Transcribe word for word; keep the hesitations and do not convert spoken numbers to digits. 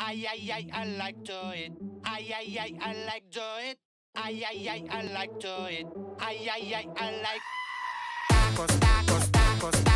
Ay, ay, ay, I like to it. Ay, ay, ay, I like to it. Ay, ay, ay, I like to it. Ay, ay, ay, I like tacos, tacos, tacos, tacos.